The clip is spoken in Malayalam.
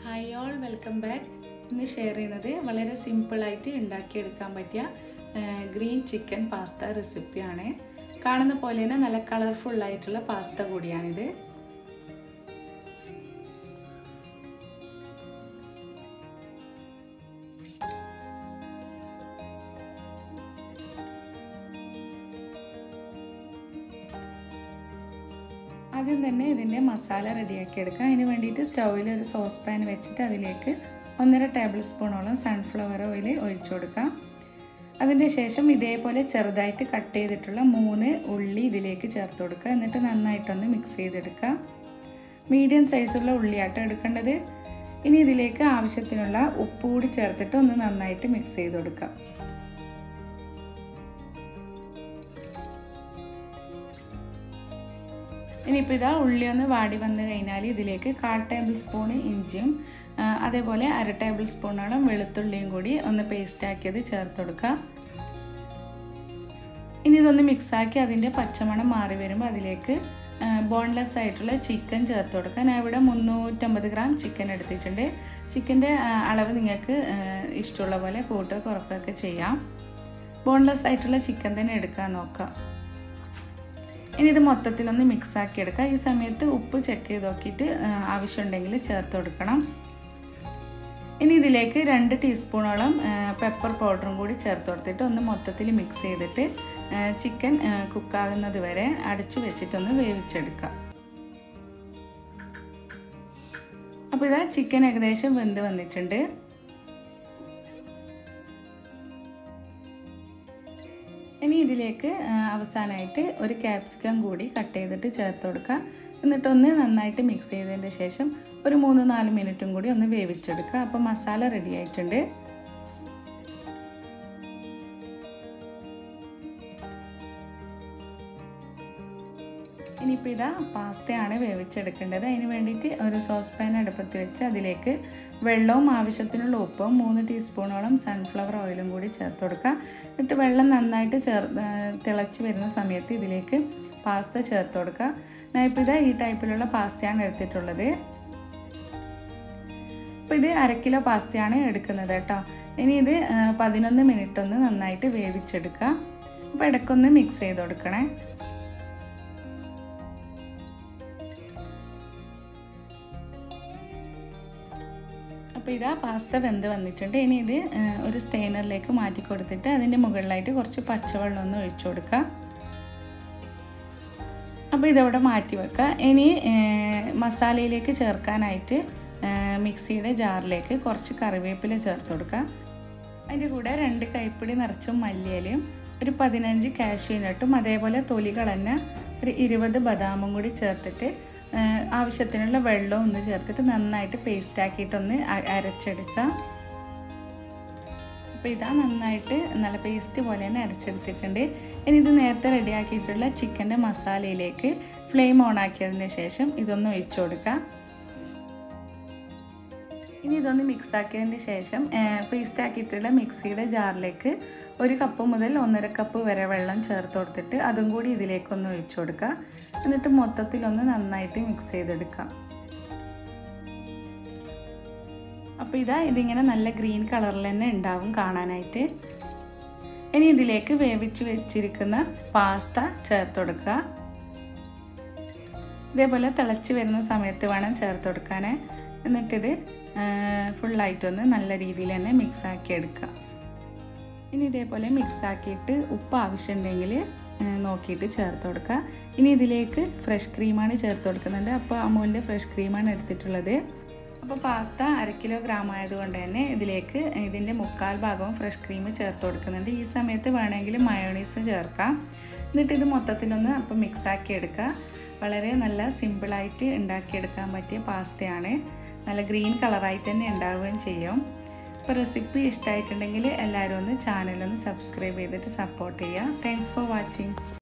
Hi all, welcome back. ഇന്ന് ഷെയർ ചെയ്യുന്നത് വളരെ സിമ്പിളായിട്ട് ഉണ്ടാക്കിയെടുക്കാൻ പറ്റിയ ഗ്രീൻ ചിക്കൻ പാസ്ത റെസിപ്പിയാണ്. കാണുന്ന പോലെ തന്നെ നല്ല കളർഫുള്ളായിട്ടുള്ള പാസ്ത കൂടിയാണിത്. ആദ്യം തന്നെ ഇതിൻ്റെ മസാല റെഡിയാക്കി എടുക്കാം. അതിന് വേണ്ടിയിട്ട് സ്റ്റൗവിൽ ഒരു സോസ് പാൻ വെച്ചിട്ട് അതിലേക്ക് 1.5 ടേബിൾ സ്പൂണോളം സൺഫ്ലവർ ഓയിൽ ഒഴിച്ചു കൊടുക്കാം. അതിൻ്റെ ശേഷം ഇതേപോലെ ചെറുതായിട്ട് കട്ട് ചെയ്തിട്ടുള്ള 3 ഉള്ളി ഇതിലേക്ക് ചേർത്ത് കൊടുക്കുക. എന്നിട്ട് നന്നായിട്ടൊന്ന് മിക്സ് ചെയ്തെടുക്കുക. മീഡിയം സൈസുള്ള ഉള്ളിയാട്ടം എടുക്കേണ്ടത്. ഇനി ഇതിലേക്ക് ആവശ്യത്തിനുള്ള ഉപ്പ് കൂടി ചേർത്തിട്ട് ഒന്ന് നന്നായിട്ട് മിക്സ് ചെയ്ത് കൊടുക്കാം. ഇനിയിപ്പോൾ ഇതാ ഉള്ളി ഒന്ന് വാടി വന്നു കഴിഞ്ഞാൽ ഇതിലേക്ക് 1/4 ടേബിൾ സ്പൂൺ ഇഞ്ചിയും അതേപോലെ 1/2 ടേബിൾ സ്പൂണോളം വെളുത്തുള്ളിയും കൂടി ഒന്ന് പേസ്റ്റാക്കിയത് ചേർത്ത് കൊടുക്കുക. ഇനി ഇതൊന്ന് മിക്സാക്കി അതിൻ്റെ പച്ചമണം മാറി വരുമ്പോൾ അതിലേക്ക് ബോൺലെസ് ആയിട്ടുള്ള ചിക്കൻ ചേർത്ത് കൊടുക്കുക. ഞാൻ ഇവിടെ 350 ഗ്രാം ചിക്കൻ എടുത്തിട്ടുണ്ട്. ചിക്കൻ്റെ അളവ് നിങ്ങൾക്ക് ഇഷ്ടമുള്ള പോലെ കൂട്ടുകയോ കുറക്കുകയൊക്കെ ചെയ്യാം. ബോൺലെസ് ആയിട്ടുള്ള ചിക്കൻ തന്നെ എടുക്കാൻ നോക്കാം. ഇനി ഇത് മൊത്തത്തിലൊന്ന് മിക്സാക്കി എടുക്കുക. ഈ സമയത്ത് ഉപ്പ് ചെക്ക് ചെയ്ത് നോക്കിയിട്ട് ആവശ്യമുണ്ടെങ്കിൽ ചേർത്ത് കൊടുക്കണം. ഇനി ഇതിലേക്ക് 2 ടീസ്പൂണോളം പെപ്പർ പൗഡറും കൂടി ചേർത്ത് കൊടുത്തിട്ട് ഒന്ന് മൊത്തത്തിൽ മിക്സ് ചെയ്തിട്ട് ചിക്കൻ കുക്കാകുന്നത് വരെ അടച്ചു വെച്ചിട്ടൊന്ന് വേവിച്ചെടുക്കുക. അപ്പോൾ ഇതാ ചിക്കൻ ഏകദേശം വെന്ത് വന്നിട്ടുണ്ട്. ഇനി ഇതിലേക്ക് അവസാനമായിട്ട് ഒരു ക്യാപ്സിക്കം കൂടി കട്ട് ചെയ്തിട്ട് ചേർത്ത് കൊടുക്കുക. എന്നിട്ടൊന്ന് നന്നായിട്ട് മിക്സ് ചെയ്തതിൻ്റെ ശേഷം ഒരു 3-4 മിനിറ്റും കൂടി ഒന്ന് വേവിച്ചെടുക്കുക. അപ്പോൾ മസാല റെഡി ആയിട്ടുണ്ട്. ഇനിയിപ്പോൾ ഇതാ പാസ്തയാണ് വേവിച്ചെടുക്കേണ്ടത്. അതിന് വേണ്ടിയിട്ട് ഒരു സോസ് പാൻ അടുപ്പത്ത് വെച്ച് അതിലേക്ക് വെള്ളവും ആവശ്യത്തിനുള്ള ഉപ്പും 3 ടീസ്പൂണോളം സൺഫ്ലവർ ഓയിലും കൂടി ചേർത്ത് കൊടുക്കുക. എന്നിട്ട് വെള്ളം നന്നായിട്ട് തിളച്ച് വരുന്ന സമയത്ത് ഇതിലേക്ക് പാസ്ത ചേർത്ത് കൊടുക്കുക. ഞാൻ ഇപ്പോൾ ഇതാ ഈ ടൈപ്പിലുള്ള പാസ്തയാണ് എടുത്തിട്ടുള്ളത്. അപ്പോൾ ഇത് 1/2 കിലോ പാസ്തയാണ് എടുക്കുന്നത് കേട്ടോ. ഇനി ഇത് 11 മിനിറ്റ് ഒന്ന് നന്നായിട്ട് വേവിച്ചെടുക്കുക. അപ്പോൾ ഇടയ്ക്കൊന്ന് മിക്സ് ചെയ്ത് കൊടുക്കണേ. അപ്പോൾ ഇതാ പാസ്ത വെന്ത് വന്നിട്ടുണ്ട്. ഇനി ഇത് ഒരു സ്റ്റെയിനറിലേക്ക് മാറ്റി കൊടുത്തിട്ട് അതിൻ്റെ മുകളിലായിട്ട് കുറച്ച് പച്ചവെള്ളം ഒന്ന് ഒഴിച്ചു കൊടുക്കുക. അപ്പോൾ ഇതവിടെ മാറ്റി വെക്കുക. ഇനി മസാലയിലേക്ക് ചേർക്കാനായിട്ട് മിക്സിയുടെ ജാറിലേക്ക് കുറച്ച് കറിവേപ്പില ചേർത്ത് കൊടുക്കുക. അതിൻ്റെ കൂടെ 2 കൈപ്പിടി നിറച്ചും മല്ലിയിലയും ഒരു 15 കാഷ്യൂ നട്ടും അതേപോലെ തൊലി കളഞ്ഞ ഒരു 20 ബദാമും കൂടി ചേർത്തിട്ട് ആവശ്യത്തിനുള്ള വെള്ളവും ഒന്ന് ചേർത്തിട്ട് നന്നായിട്ട് പേസ്റ്റാക്കിയിട്ടൊന്ന് അരച്ചെടുക്കുക. അപ്പോൾ ഇതാ നന്നായിട്ട് നല്ല പേസ്റ്റ് പോലെ തന്നെ അരച്ചെടുത്തിട്ടുണ്ട്. ഇനി ഇത് നേരത്തെ റെഡിയാക്കിയിട്ടുള്ള ചിക്കൻ്റെ മസാലയിലേക്ക് ഫ്ലെയിം ഓൺ ആക്കിയതിന് ശേഷം ഇതൊന്ന് ഒഴിച്ചു കൊടുക്കുക. ഇനി ഇതൊന്ന് മിക്സ് ആക്കിയതിന് ശേഷം പേസ്റ്റാക്കിയിട്ടുള്ള മിക്സിയുടെ ജാറിലേക്ക് 1 കപ്പ് മുതൽ 1.5 കപ്പ് വരെ വെള്ളം ചേർത്ത് കൊടുത്തിട്ട് അതും കൂടി ഇതിലേക്കൊന്ന് ഒഴിച്ചു കൊടുക്കുക. എന്നിട്ട് മൊത്തത്തിലൊന്ന് നന്നായിട്ട് മിക്സ് ചെയ്തെടുക്കാം. അപ്പോൾ ഇതാ ഇതിങ്ങനെ നല്ല ഗ്രീൻ കളറിൽ തന്നെ ഉണ്ടാവും കാണാനായിട്ട്. ഇനി ഇതിലേക്ക് വേവിച്ച് വെച്ചിരിക്കുന്ന പാസ്ത ചേർത്ത് കൊടുക്കുക. ഇതേപോലെ തിളച്ച് വരുന്ന സമയത്ത് വേണം ചേർത്ത് കൊടുക്കാൻ. എന്നിട്ടിത് ഫുള്ളായിട്ടൊന്ന് നല്ല രീതിയിൽ തന്നെ മിക്സാക്കി എടുക്കുക. ഇനി ഇതേപോലെ മിക്സാക്കിയിട്ട് ഉപ്പ് ആവശ്യമുണ്ടെങ്കിൽ നോക്കിയിട്ട് ചേർത്ത് കൊടുക്കുക. ഇനി ഇതിലേക്ക് ഫ്രഷ് ക്രീമാണ് ചേർത്ത് കൊടുക്കുന്നുണ്ട്. അപ്പോൾ അമൂലിൻ്റെ ഫ്രഷ് ക്രീമാണ് എടുത്തിട്ടുള്ളത്. അപ്പോൾ പാസ്ത 1/2 കിലോഗ്രാം ആയതുകൊണ്ട് തന്നെ ഇതിലേക്ക് ഇതിൻ്റെ 1/4 ഭാഗവും ഫ്രഷ് ക്രീം ചേർത്ത് കൊടുക്കുന്നുണ്ട്. ഈ സമയത്ത് വേണമെങ്കിൽ മയോണീസ് ചേർക്കാം. എന്നിട്ട് ഇത് മൊത്തത്തിലൊന്ന് അപ്പോൾ മിക്സാക്കി എടുക്കുക. വളരെ നല്ല സിമ്പിളായിട്ട് ഉണ്ടാക്കിയെടുക്കാൻ പറ്റിയ പാസ്തയാണ്. നല്ല ഗ്രീൻ കളറായിട്ട് തന്നെ ഉണ്ടാവുകയും ചെയ്യും. അപ്പോൾ റെസിപ്പി ഇഷ്ടമായിട്ടുണ്ടെങ്കിൽ എല്ലാവരും ഒന്ന് ചാനലൊന്ന് സബ്സ്ക്രൈബ് ചെയ്തിട്ട് സപ്പോർട്ട് ചെയ്യുക. Thanks for watching.